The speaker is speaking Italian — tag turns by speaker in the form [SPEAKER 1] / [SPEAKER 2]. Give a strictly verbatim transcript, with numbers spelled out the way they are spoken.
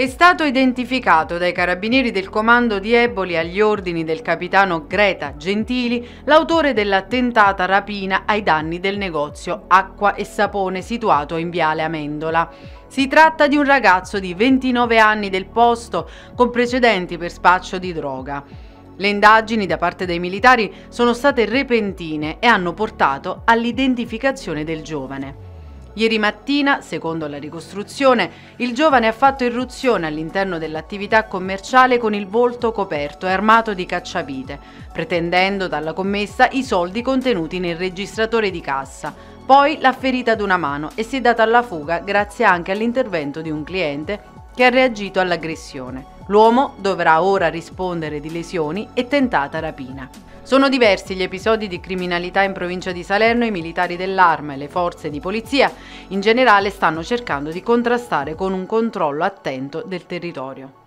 [SPEAKER 1] È stato identificato dai carabinieri del comando di Eboli agli ordini del capitano Greta Gentili l'autore della tentata rapina ai danni del negozio Acqua e Sapone situato in Viale Amendola. Si tratta di un ragazzo di ventinove anni del posto con precedenti per spaccio di droga. Le indagini da parte dei militari sono state repentine e hanno portato all'identificazione del giovane. Ieri mattina, secondo la ricostruzione, il giovane ha fatto irruzione all'interno dell'attività commerciale con il volto coperto e armato di cacciavite, pretendendo dalla commessa i soldi contenuti nel registratore di cassa. Poi l'ha ferita ad una mano e si è data alla fuga grazie anche all'intervento di un cliente che ha reagito all'aggressione. L'uomo dovrà ora rispondere di lesioni e tentata rapina. Sono diversi gli episodi di criminalità in provincia di Salerno e i militari dell'Arma e le forze di polizia in generale stanno cercando di contrastare con un controllo attento del territorio.